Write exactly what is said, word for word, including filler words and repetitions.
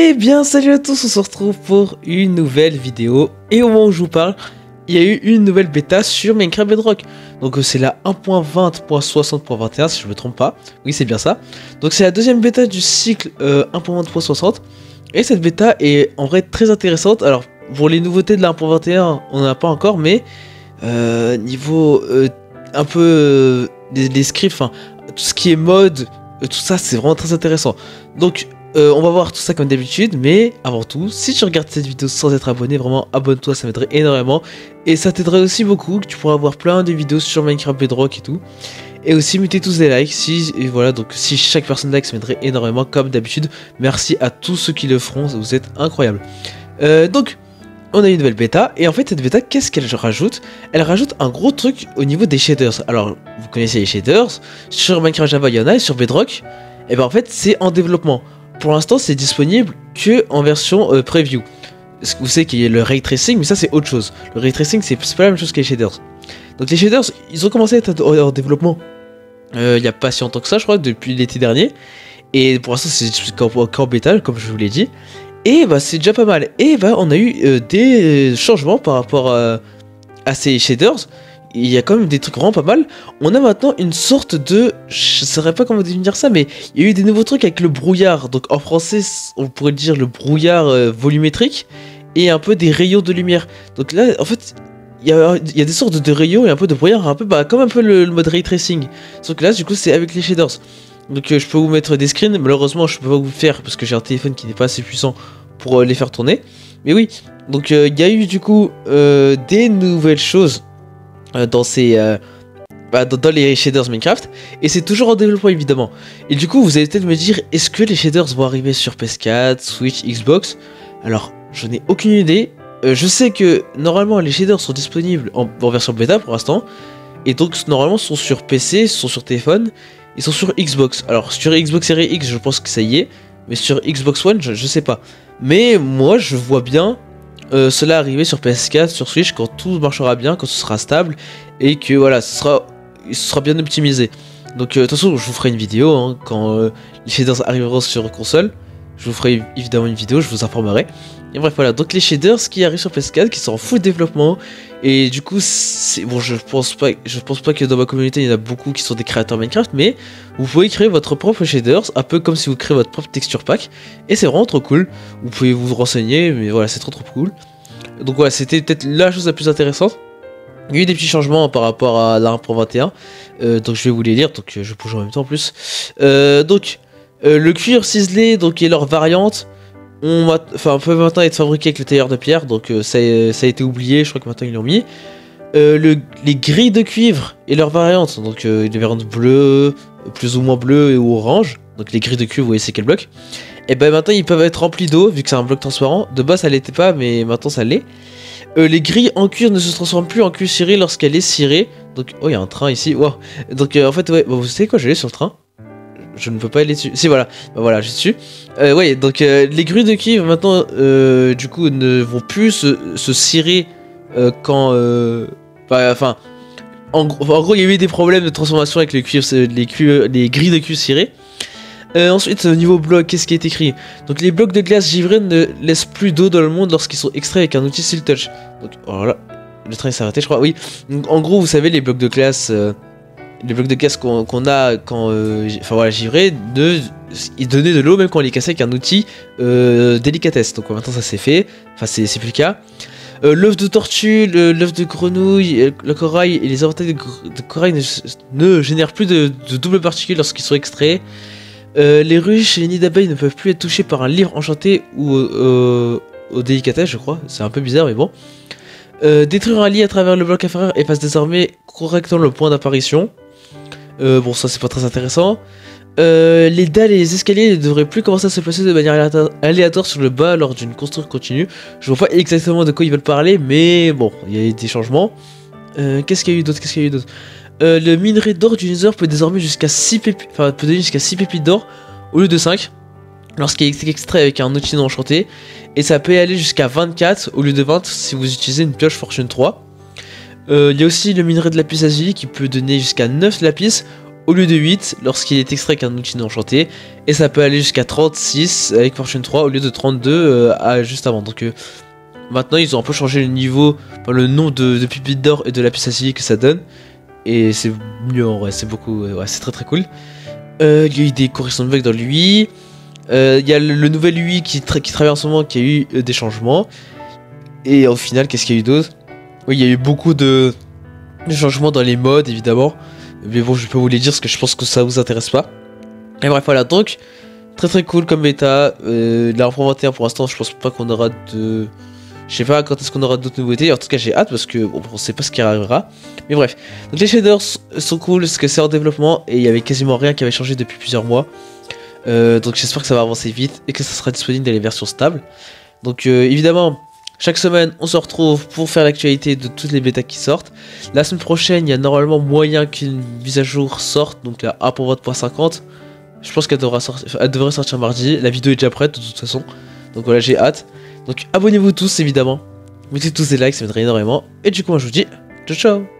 Eh bien salut à tous, on se retrouve pour une nouvelle vidéo. Et au moment où je vous parle, il y a eu une nouvelle bêta sur Minecraft Bedrock. Donc c'est la un point vingt point soixante point vingt et un si je me trompe pas. Oui, c'est bien ça. Donc c'est la deuxième bêta du cycle euh, un point vingt point soixante. Et cette bêta est en vrai très intéressante. Alors pour les nouveautés de la un point vingt et un, on n'en a pas encore, mais euh, niveau euh, un peu euh, des, des scripts, enfin tout ce qui est mode, euh, tout ça c'est vraiment très intéressant. Donc Euh, on va voir tout ça comme d'habitude, mais avant tout, si tu regardes cette vidéo sans être abonné, vraiment abonne-toi, ça m'aiderait énormément. Et ça t'aiderait aussi beaucoup, que tu pourras avoir plein de vidéos sur Minecraft Bedrock et tout. Et aussi mettez tous des likes, si, et voilà, donc si chaque personne like, ça m'aiderait énormément comme d'habitude. Merci à tous ceux qui le feront, vous êtes incroyables. Euh, donc, on a une nouvelle bêta, et en fait cette bêta, qu'est-ce qu'elle rajoute? Elle rajoute un gros truc au niveau des shaders. Alors, vous connaissez les shaders, sur Minecraft Java il y en a, et sur Bedrock, et ben en fait c'est en développement. Pour l'instant, c'est disponible que en version euh, preview. Vous savez qu'il y a le ray tracing, mais ça c'est autre chose. Le ray tracing, c'est pas la même chose que les shaders. Donc les shaders, ils ont commencé à être en développement euh, il n'y a pas si longtemps que ça, je crois, depuis l'été dernier. Et pour l'instant, c'est encore bêta, comme je vous l'ai dit. Et bah c'est déjà pas mal. Et bah on a eu euh, des changements par rapport à, à ces shaders. Il y a quand même des trucs vraiment pas mal. On a maintenant une sorte de... Je ne saurais pas comment définir ça, mais il y a eu des nouveaux trucs avec le brouillard. Donc en français, on pourrait dire le brouillard euh, volumétrique. Et un peu des rayons de lumière. Donc là, en fait, il y a, il y a des sortes de rayons et un peu de brouillard. Un peu, bah, comme un peu le, le mode ray tracing. Sauf que là, du coup, c'est avec les shaders. Donc euh, je peux vous mettre des screens. Malheureusement, je peux pas vous le faire parce que j'ai un téléphone qui n'est pas assez puissant pour euh, les faire tourner. Mais oui, donc euh, il y a eu du coup euh, des nouvelles choses dans ces euh, bah, dans, dans les shaders Minecraft, et c'est toujours en développement évidemment. Et du coup vous allez peut-être me dire, est-ce que les shaders vont arriver sur P S quatre, Switch, Xbox? Alors je n'ai aucune idée. euh, je sais que normalement les shaders sont disponibles en, en version bêta pour l'instant, et donc normalement sont sur P C, sont sur téléphone, ils sont sur Xbox. Alors sur Xbox Series X je pense que ça y est, mais sur Xbox One je, je sais pas. Mais moi je vois bien Euh, cela arriver sur P S quatre, sur Switch, quand tout marchera bien, quand ce sera stable, et que voilà, ce sera, ce sera bien optimisé. Donc euh, de toute façon, je vous ferai une vidéo hein, quand euh, les shaders arriveront sur console. Je vous ferai évidemment une vidéo, je vous informerai. Et bref, voilà, donc les shaders qui arrivent sur P S quatre, qui sont en full développement, et du coup, c'est bon, je pense pas, je pense pas que dans ma communauté il y en a beaucoup qui sont des créateurs Minecraft, mais vous pouvez créer votre propre shaders, un peu comme si vous créez votre propre texture pack, et c'est vraiment trop cool. Vous pouvez vous renseigner, mais voilà, c'est trop trop cool. Donc voilà, c'était peut-être la chose la plus intéressante. Il y a eu des petits changements par rapport à la un point vingt et un, euh, donc je vais vous les lire, donc je bouge en même temps en plus. Euh, donc euh, le cuir ciselé, donc et leur variante, on enfin peut maintenant être fabriqué avec le tailleur de pierre, donc euh, ça, ça a été oublié, je crois que maintenant ils l'ont mis. Euh, le, les grilles de cuivre et leurs variantes, donc euh, les variantes bleues, plus ou moins bleues et orange, donc les grilles de cuivre, vous voyez c'est quel bloc. Et ben maintenant ils peuvent être remplis d'eau vu que c'est un bloc transparent. De base ça l'était pas, mais maintenant ça l'est. Euh, les grilles en cuir ne se transforment plus en cuir ciré lorsqu'elle est cirée. Donc oh il y a un train ici, wow. Donc euh, en fait ouais, bon, vous savez quoi, je vais aller sur le train. Je ne peux pas aller dessus. Si voilà, bah, voilà, je suis dessus. Euh, ouais, donc euh, les grues de cuivre maintenant, euh, du coup, ne vont plus se, se cirer euh, quand, euh, bah, enfin, en, en gros, il y a eu des problèmes de transformation avec les cuivres, les, cuivres, les grilles de cuivre cirées. Euh, ensuite, au niveau bloc, qu'est-ce qui est écrit? Donc les blocs de glace givrés ne laissent plus d'eau dans le monde lorsqu'ils sont extraits avec un outil Seal Touch. Donc voilà, le train s'est arrêté, je crois. Oui. Donc, en gros, vous savez les blocs de glace. Euh, Les blocs de glace qu'on qu'on a quand, euh, enfin voilà, givré, de, ils donnaient de l'eau même quand on les cassait avec un outil euh, délicatesse. Donc maintenant ça c'est fait, enfin c'est plus le cas. Euh, l'œuf de tortue, l'œuf de grenouille, le corail et les avantages de, de corail ne, ne génèrent plus de, de double particules lorsqu'ils sont extraits. Euh, les ruches et les nids d'abeilles ne peuvent plus être touchés par un livre enchanté ou euh, au délicatesse, je crois. C'est un peu bizarre mais bon. Euh, détruire un lit à travers le bloc inférieur efface désormais correctement le point d'apparition. Euh, bon, ça c'est pas très intéressant. Euh, les dalles et les escaliers ne devraient plus commencer à se placer de manière aléatoire sur le bas lors d'une construction continue. Je vois pas exactement de quoi ils veulent parler, mais bon, il y a eu des changements. Euh, Qu'est-ce qu'il y a eu d'autre Qu'est-ce qu'il y a eu d'autre euh, Le minerai d'or du Nether peut désormais jusqu'à six pépites, enfin peut donner jusqu'à six pépites d'or au lieu de cinq lorsqu'il est extrait avec un outil non enchanté, et ça peut aller jusqu'à vingt-quatre au lieu de vingt si vous utilisez une pioche Fortune trois. Il euh, y a aussi le minerai de lapis lazuli qui peut donner jusqu'à neuf lapis au lieu de huit lorsqu'il est extrait avec un outil non enchanté. Et ça peut aller jusqu'à trente-six avec Fortune trois au lieu de trente-deux euh, à, juste avant. Donc euh, maintenant ils ont un peu changé le niveau, enfin, le nom de, de pépites d'or et de lapis lazuli que ça donne. Et c'est mieux en vrai, c'est beaucoup, ouais, c'est très très cool. Euh, il y a eu des corrections de bugs dans l'U I. Euh, il y a le, le nouvel U I qui, tra qui travaille en ce moment qui a eu euh, des changements. Et au final, qu'est-ce qu'il y a eu d'autre? Oui, il y a eu beaucoup de, de changements dans les modes évidemment. Mais bon, je peux vous les dire parce que je pense que ça vous intéresse pas. Et bref, voilà, donc très très cool comme bêta. Euh, la vingt et un pour l'instant, je pense pas qu'on aura de. Je sais pas quand est-ce qu'on aura d'autres nouveautés. En tout cas, j'ai hâte parce que bon, on sait pas ce qui arrivera. Mais bref, donc les shaders sont cool parce que c'est en développement et il y avait quasiment rien qui avait changé depuis plusieurs mois. Euh, donc j'espère que ça va avancer vite et que ça sera disponible dans les versions stables. Donc euh, évidemment, chaque semaine on se retrouve pour faire l'actualité de toutes les bêtas qui sortent. La semaine prochaine, il y a normalement moyen qu'une mise à jour sorte, donc la un point vingt point cinquante. Je pense qu'elle devra sortir, elle devrait sortir mardi. La vidéo est déjà prête de toute façon. Donc voilà, j'ai hâte. Donc abonnez-vous tous évidemment. Mettez tous des likes, ça m'aiderait énormément. Et du coup, moi je vous dis ciao ciao.